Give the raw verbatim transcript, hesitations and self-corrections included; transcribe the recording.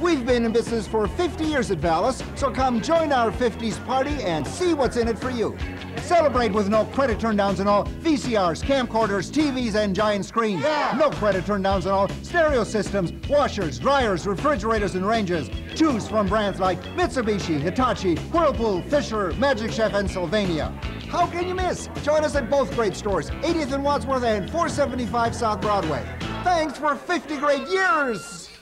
We've been in business for fifty years at Valas, so come join our fifties party and see what's in it for you. Celebrate with no credit turndowns and all V C Rs, camcorders, T Vs, and giant screens. Yeah. No credit turndowns and all stereo systems, washers, dryers, refrigerators, and ranges. Choose from brands like Mitsubishi, Hitachi, Whirlpool, Fisher, Magic Chef, and Sylvania. How can you miss? Join us at both great stores, eightieth and Wadsworth and four seventy-five South Broadway. Thanks for fifty great years!